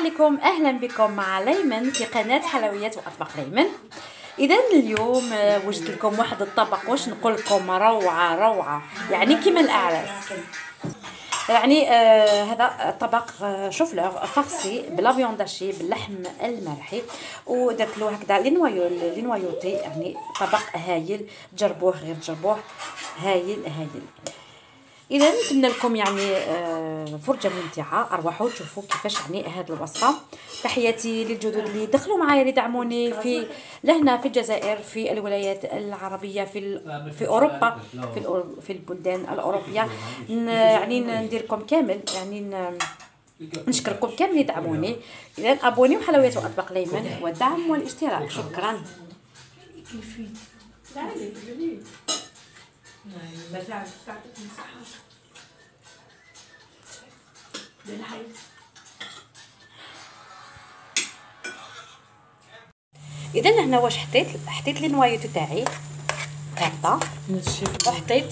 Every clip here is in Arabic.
عليكم، اهلا بكم مع ليمن في قناه حلويات واطباق ليمن. اذا اليوم وجدت لكم واحد الطبق، واش نقول لكم، روعه يعني كيما الاعراس. يعني هذا طبق شوفلور فارسي بلا فيونداشي باللحم المرحي، ودرت له هكذا لي نوايوتي. يعني طبق هايل، جربوه غير جربوه، هايل. اذا نتمنى لكم يعني فرجه ممتعه، اروحوا تشوفوا كيفاش يعني هذه الوصفه. تحياتي للجدد اللي دخلوا معايا، اللي دعموني في لهنا في الجزائر، في الولايات العربيه، في اوروبا، في البلدان الاوروبيه. يعني ندير لكم كامل، يعني نشكركم كامل اللي دعموني. اذا ابونيو حلويات واطباق ليمن، والدعم والاشتراك. شكرا. اذا هنا واش حطيت لي نوايوتو تاعي هكذا، وحطيت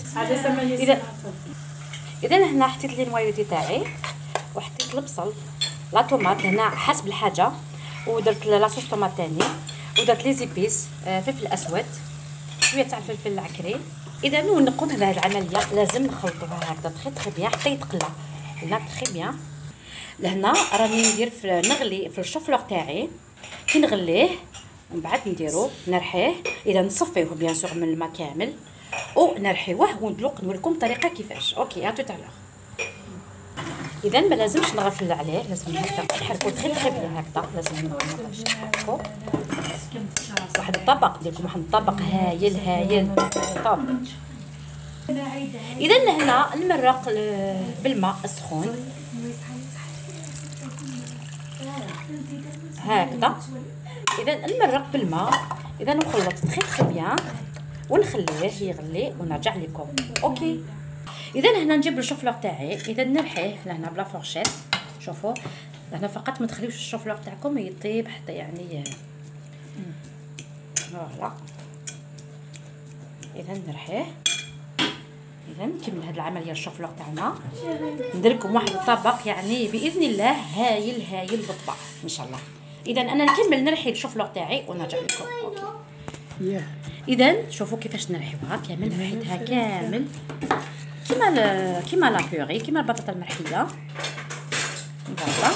اذا هنا حطيت لي نوايوتو تاعي، وحطيت البصل، لا طوماط هنا حسب الحاجه، ودرت لاصوص طوماط ثاني، ودرت لي زيبيس، فلفل اسود، شويه تاع الفلفل العكري. اذا ونقوم بهذه العمليه لازم نخلطوها هكذا تخي بيان حتى يتقلى لا تخي بيان. لهنا راني ندير نغلي في الشوفلور تاعي، كي نغليه ومن بعد نديرو نرحيه. اذا نصفيه بيان سور من الماء كامل ونرحيوه وندلق نوريكم الطريقه كيفاش. اوكي اتو تاع. اذا ما لازمش نغفل عليه، لازم هكذا نحركو تخي بيان هكذا، لازم نحركو. واحد الطبق ندير لكم واحد الطبق هايل طاب. اذا هنا نمرق بالماء السخون هكذا. اذا نمرق بالماء، اذا نخلط تخي بيان ونخليه يغلي ونرجع لكم. اوكي. اذا هنا نجيب الشوفلور تاعي، اذا نرحيه لهنا بلا فورشيت. شوفوا هنا فقط ما تخليوش الشوفلور تاعكم يطيب حتى يعني فوالا. اذا نرحيه. اذا نكمل هذه العمليه الشوفلور تاعنا، ندير لكم واحد الطبق يعني باذن الله هايل بالطبع ان شاء الله. اذا انا نكمل نرحي الشوفلور تاعي ونرجع لكم. اوكي. اذا شوفوا كيفاش نرحيوها كامل، رحيتها كامل كيما لا بيوري، كيما البطاطا المرحيه فوالا.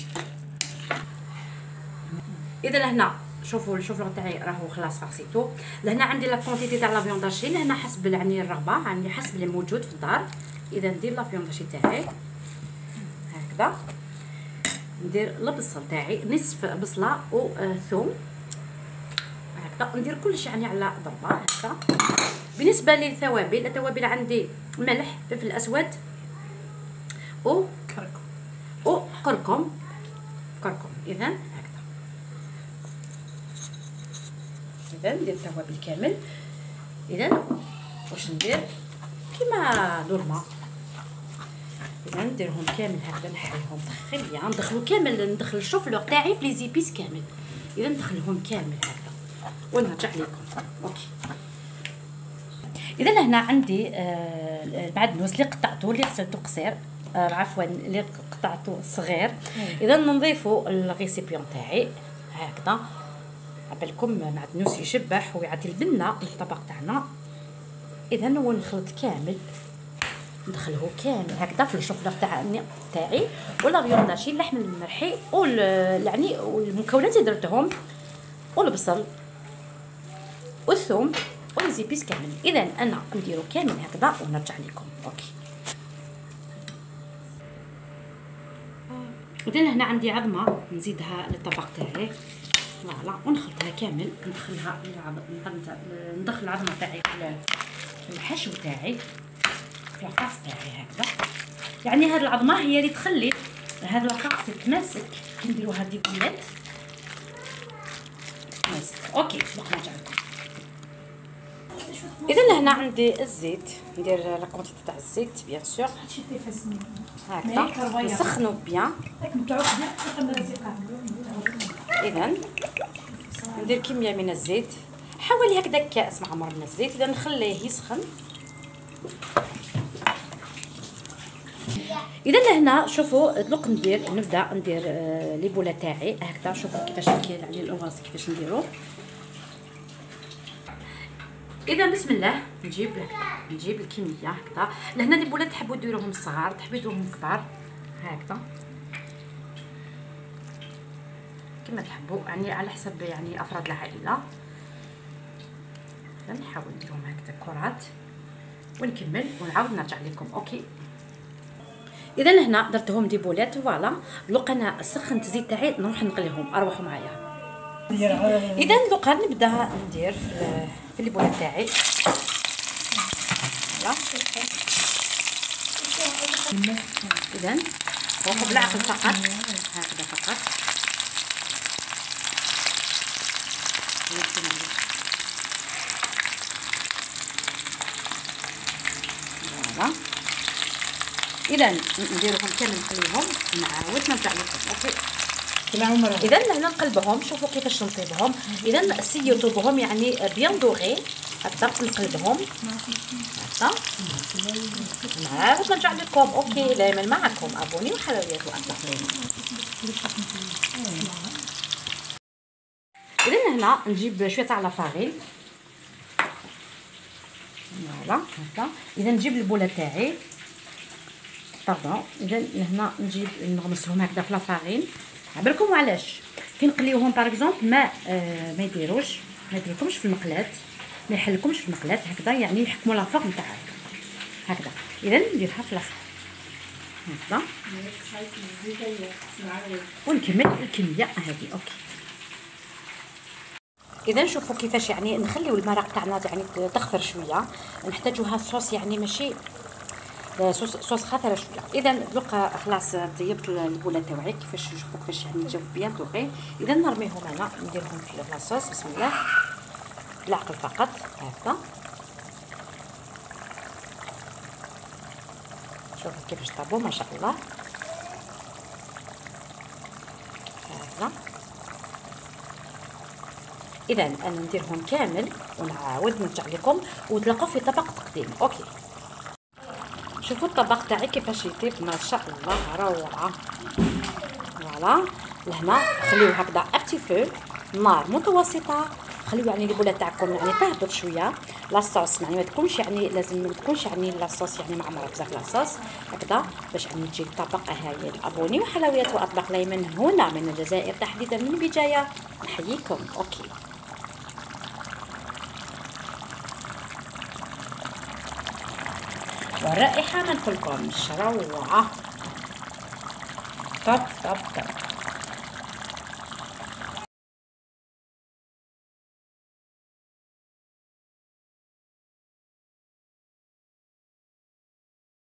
اذا هنا شوفوا الشوفلور تاعي راهو خلاص فرسيتو. لهنا عندي لا كونتيتي تاع لا فيونداشي، لهنا حسب يعني الرغبه، يعني حسب اللي موجود في الدار. اذا ندير لا فيونداشي تاعي هكذا، ندير البصل تاعي نصف بصله وثوم هكذا، ندير كلشي يعني على ضربه هكذا. بالنسبه للتوابل عندي ملح، فلفل اسود وكركم. اذا هكذا. اذا ندير التوابل كامل. اذا واش ندير كيما نورمال، اذا نديرهم كامل هكذا، نحريهم تخي بيان، ندخلو كامل، ندخل الشوفلور تاعي في لي زيبيس كامل. اذا ندخلهم كامل هكذا ونرجع لكم. اوكي. اذا هنا عندي المعدنوس اللي قطعته، اللي غسلته قصير، عفوا اللي قطعته صغير. اذا نضيفوا الريسيبيون تاعي هكذا، عبالكم معدنوس يشبح ويعطي البنه للطبق تاعنا. اذا ونخلط كامل، ندخله كامل هكذا في الشوفلور تاعي ولا فيونداشي، اللحم المرحي يعني والمكونات اللي درتهم، والبصل والثوم والزيبيس كامل. اذا انا نديرو كامل هكذا ونرجع لكم. اوكي. اذا هنا عندي عظمه نزيدها للطبق تاعي فوالا، ونخلطها كامل، ندخل العظمه تاعي في الحشو تاعي، في العفاص تاعي هكذا. يعني هذه العظمه هي اللي تخلي هذا العفاص يتماسك. كي نديرو هذه البنات تتماسك. اوكي نرجع لكم. اذا هنا عندي الزيت، ندير لا كونتيتي تاع الزيت بيان سور هكذا، نسخنو بيان. اذا ندير كميه من الزيت، حوالي هكذا كاس معمر من الزيت. اذا نخليه يسخن. اذا لهنا شوفوا دوك نبدا ندير لي بوله تاعي هكذا. شوفوا كيفاش كاين عليه القواص كيفاش نديرو. اذا بسم الله نجيب الكميه هكذا. لهنا لي بولات تحبوا ديروهم صغار تحبوا ديروهم كبار هكذا كما تحبوا، يعني على حسب يعني افراد العائله. نحاول نديرهم هكذا كرات ونكمل ونعاود نرجع لكم. اوكي اذا لهنا درتهم دي بولات فوالا. دوكا انا سخنت الزيت تاعي نروح نقليهم. اروحوا معايا. اذا دوكا نبدا ندير في لي بولات تاعي فوالا. اذا روحوا بالعقل فقط هكذا فقط. فوالا. اذا نديرهم كامل نقليهم نعاود نرجع لكم. اوكي اذا هنا نقلبهم. شوفوا كيفاش نطيبهم. اذا سيو طيبهم يعني بيان دوغي هكذا نقلبهم هكذا نعاود نرجع لكم. اوكي دائما معكم ابوني وحلويات واطباق. اذا هنا نجيب شويه تاع لافارين فوالا هكذا. اذا نجيب البوله تاعي طبعا. اذا هنا نجيب نغمسهم هكذا في لافارين. عبالكم علاش كي نقليوهم باغ اكزومبل ما يديروكمش في المقلاه، ما يحلكمش في المقلاه هكذا، يعني يحكموا لافاغ نتاعها هكذا. اذا نديرها في لافاغ هكذا ونكمل الكميه هذه. اوكي اذا شوفوا كيفاش يعني نخليو المرق تاعنا يعني تخفر شويه. نحتاجوها صوص يعني ماشي صوص خاطره شويه. اذا دوكا خلاص طيبت البوله تاوعي كيفاش. شوفوا كيفاش يعني جاو بيان دوغي. اذا نرميهم انا نديرهم في لاصوص بسم الله بالعقل فقط هكذا. شوفوا كيفاش طابوا ما شاء الله هكذا. اذا انا نديرهم كامل ونعاود نرجع لكم وتلاقوا في طبق تقديم. اوكي شوفوا الطبق تاعي كيفاش يطيب ما شاء الله روعه. فوالا لهنا خليوه هكذا ابتي فو نار متوسطه. خليو يعني البوله تاعكم يعني تهبط شويه. لاصوص يعني ما تكونش يعني لازم ما تكونش يعني لاصوص يعني معمره بزاف لاصوص هكذا باش يعني تجي طبق هايل. ابوني وحلويات واطباق ليمن هنا من الجزائر تحديدا من بجايه. نحييكم. اوكي والرائحه ما نقولكمش روعه. طب